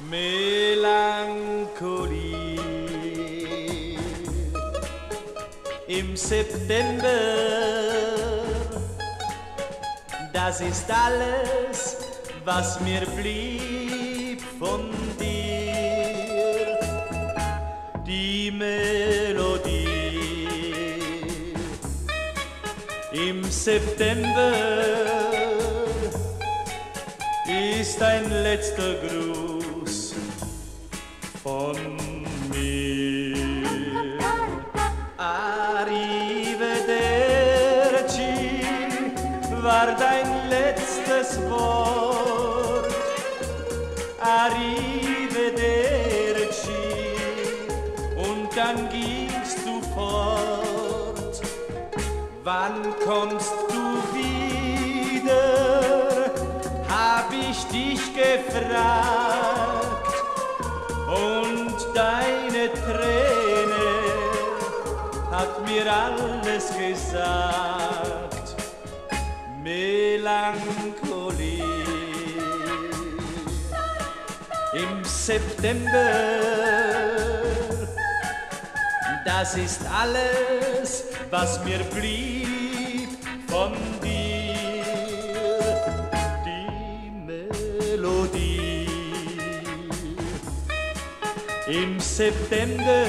Melancholie im September, das ist alles, was mir blieb von dir. Die Melodie im September ist ein letzter Gruß von mir. Arrivederci war dein letztes Wort. Arrivederci, und dann gingst du fort. Wann kommst du wieder? Hab ich dich gefragt, und deine Träne hat mir alles gesagt. Melancholie im September, das ist alles, was mir blieb von dir. Die Melodie im September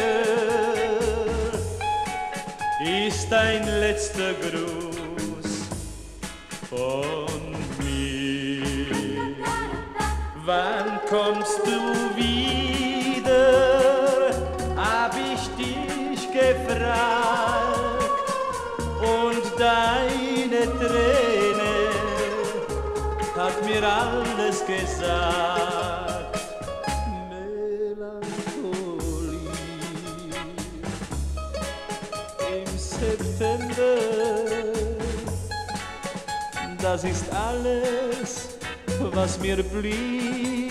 ist ein letzter Gruß von mir. Wann kommst du wieder? Hab ich dich gefragt, und deine Träne hat mir alles gesagt. Melancholie im September, das ist alles, was mir blieb